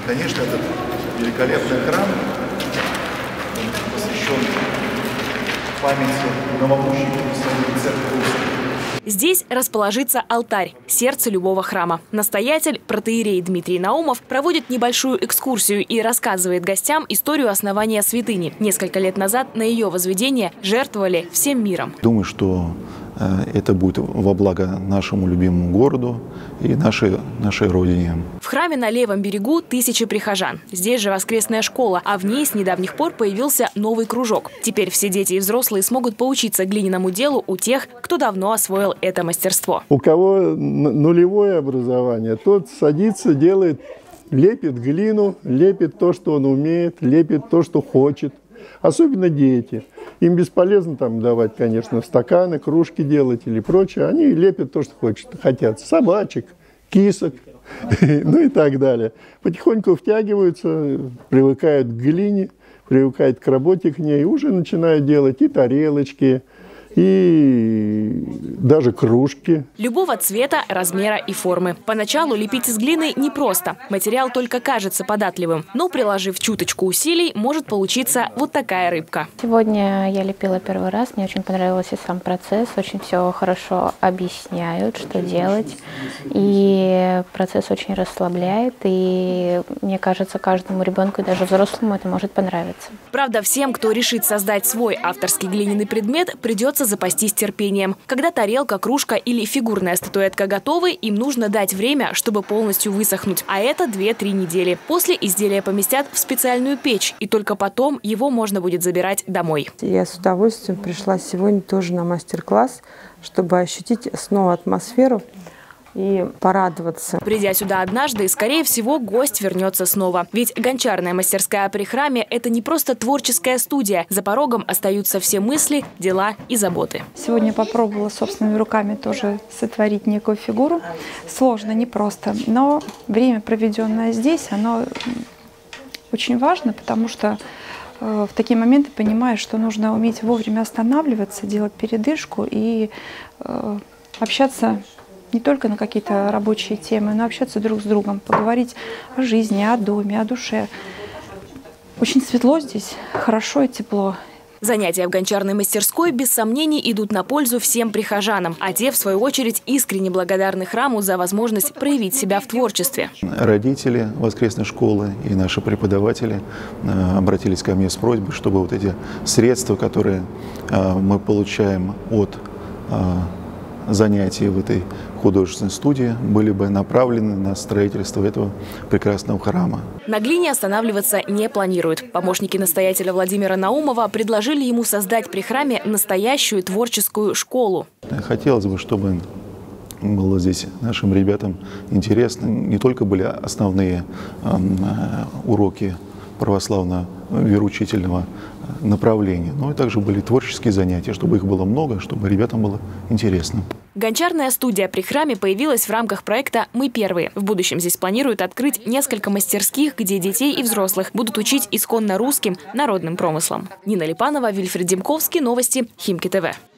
Конечно, этот великолепный храм посвящен памяти новомучеников Святой Церкви Русской. Здесь расположится алтарь, сердце любого храма. Настоятель, протоиерей Дмитрий Наумов, проводит небольшую экскурсию и рассказывает гостям историю основания святыни. Несколько лет назад на ее возведение жертвовали всем миром. Думаю, что это будет во благо нашему любимому городу и нашей родине. В храме на левом берегу тысячи прихожан. Здесь же воскресная школа, а в ней с недавних пор появился новый кружок. Теперь все дети и взрослые смогут поучиться глиняному делу у тех, кто давно освоил это мастерство. У кого нулевое образование, тот садится, делает, лепит глину, лепит то, что он умеет, лепит то, что хочет. Особенно дети. Им бесполезно там давать, конечно, стаканы, кружки делать или прочее. Они лепят то, что хотят. Собачек, кисок, ну и так далее. Потихоньку втягиваются, привыкают к глине, привыкают к работе к ней. Уже начинают делать и тарелочки, и даже кружки. Любого цвета, размера и формы. Поначалу лепить из глины непросто. Материал только кажется податливым. Но, приложив чуточку усилий, может получиться вот такая рыбка. Сегодня я лепила первый раз. Мне очень понравился сам процесс. Очень все хорошо объясняют, что делать. И процесс очень расслабляет. И мне кажется, каждому ребенку и даже взрослому это может понравиться. Правда, всем, кто решит создать свой авторский глиняный предмет, придется запастись терпением. Когда тарелка, кружка или фигурная статуэтка готовы, им нужно дать время, чтобы полностью высохнуть. А это 2-3 недели. После изделия поместят в специальную печь, и только потом его можно будет забирать домой. Я с удовольствием пришла сегодня тоже на мастер-класс, чтобы ощутить снова атмосферу и порадоваться. Придя сюда однажды, скорее всего, гость вернется снова. Ведь гончарная мастерская при храме – это не просто творческая студия. За порогом остаются все мысли, дела и заботы. Сегодня попробовала собственными руками тоже сотворить некую фигуру. Сложно, непросто. Но время, проведенное здесь, оно очень важно, потому что в такие моменты понимаешь, что нужно уметь вовремя останавливаться, делать передышку и общаться не только на какие-то рабочие темы, но общаться друг с другом, поговорить о жизни, о доме, о душе. Очень светло здесь, хорошо и тепло. Занятия в гончарной мастерской без сомнений идут на пользу всем прихожанам, а те, в свою очередь, искренне благодарны храму за возможность проявить себя в творчестве. Родители воскресной школы и наши преподаватели обратились ко мне с просьбой, чтобы вот эти средства, которые мы получаем от занятия в этой художественной студии, были бы направлены на строительство этого прекрасного храма. На глине останавливаться не планируют. Помощники настоятеля Владимира Наумова предложили ему создать при храме настоящую творческую школу. Хотелось бы, чтобы было здесь нашим ребятам интересно. Не только были основные уроки православного вероучительного направления, но и также были творческие занятия, чтобы их было много, чтобы ребятам было интересно. Гончарная студия при храме появилась в рамках проекта «Мы первые». В будущем здесь планируют открыть несколько мастерских, где детей и взрослых будут учить исконно русским народным промыслам. Нина Липанова, Вильфред Демковский, новости Химки ТВ.